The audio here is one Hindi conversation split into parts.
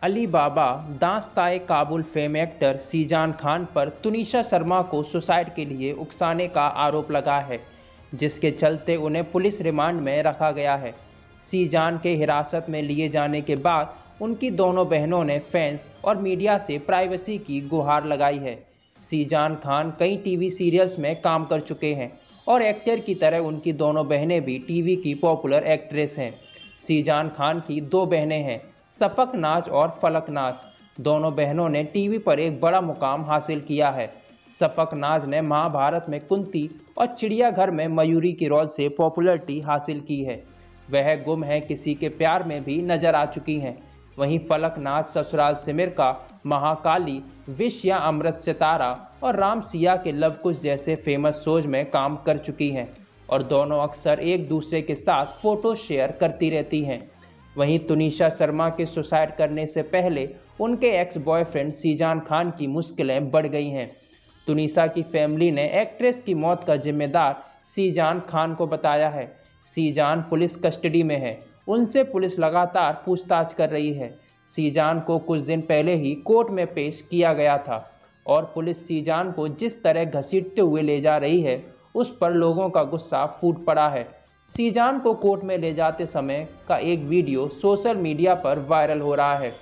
अली बाबा दास्ताए काबुल फेम एक्टर सीजान खान पर तुनिशा शर्मा को सुसाइड के लिए उकसाने का आरोप लगा है, जिसके चलते उन्हें पुलिस रिमांड में रखा गया है। सीजान के हिरासत में लिए जाने के बाद उनकी दोनों बहनों ने फैंस और मीडिया से प्राइवेसी की गुहार लगाई है। सीजान खान कई टीवी सीरियल्स में काम कर चुके हैं और एक्टर की तरह उनकी दोनों बहनें भी टीवी की पॉपुलर एक्ट्रेस हैं। सीजान खान की दो बहनें हैं, सफक नाज और फलक नाज। दोनों बहनों ने टीवी पर एक बड़ा मुकाम हासिल किया है। सफक नाज ने महाभारत में कुंती और चिड़ियाघर में मयूरी के रोल से पॉपुलैरिटी हासिल की है। वह गुम है किसी के प्यार में भी नजर आ चुकी हैं। वहीं फलक नाज ससुराल सिमर का, महाकाली, विश या अमृत सितारा और राम सिया के लव कुश जैसे फेमस शोज में काम कर चुकी हैं और दोनों अक्सर एक दूसरे के साथ फोटो शेयर करती रहती हैं। वहीं तुनिशा शर्मा के सुसाइड करने से पहले उनके एक्स बॉयफ्रेंड सीजान खान की मुश्किलें बढ़ गई हैं। तुनिशा की फैमिली ने एक्ट्रेस की मौत का जिम्मेदार सीजान खान को बताया है। सीजान पुलिस कस्टडी में है, उनसे पुलिस लगातार पूछताछ कर रही है। सीजान को कुछ दिन पहले ही कोर्ट में पेश किया गया था और पुलिस सीजान को जिस तरह घसीटते हुए ले जा रही है उस पर लोगों का गुस्सा फूट पड़ा है। सीजान को कोर्ट में ले जाते समय का एक वीडियो सोशल मीडिया पर वायरल हो रहा है।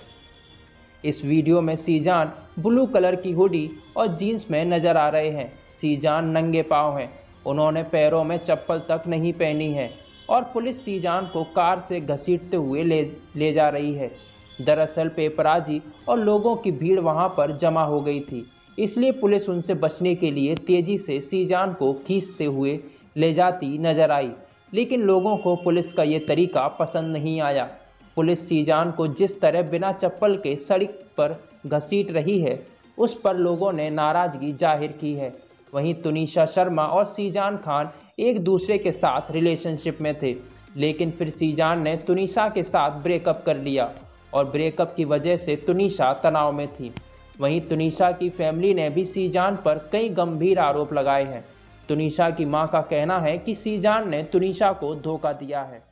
इस वीडियो में सीजान ब्लू कलर की हुडी और जीन्स में नजर आ रहे हैं। सीजान नंगे पांव हैं, उन्होंने पैरों में चप्पल तक नहीं पहनी है और पुलिस सीजान को कार से घसीटते हुए ले जा रही है। दरअसल पेपराजी और लोगों की भीड़ वहां पर जमा हो गई थी, इसलिए पुलिस उनसे बचने के लिए तेजी से सीजान को खींचते हुए ले जाती नजर आई, लेकिन लोगों को पुलिस का ये तरीका पसंद नहीं आया। पुलिस सीजान को जिस तरह बिना चप्पल के सड़क पर घसीट रही है उस पर लोगों ने नाराज़गी जाहिर की है। वहीं तुनिशा शर्मा और सीजान खान एक दूसरे के साथ रिलेशनशिप में थे, लेकिन फिर सीजान ने तुनिशा के साथ ब्रेकअप कर लिया और ब्रेकअप की वजह से तुनिशा तनाव में थी। वहीं तुनिशा की फैमिली ने भी सीजान पर कई गंभीर आरोप लगाए हैं। तुनिशा की मां का कहना है कि सीजान ने तुनिशा को धोखा दिया है।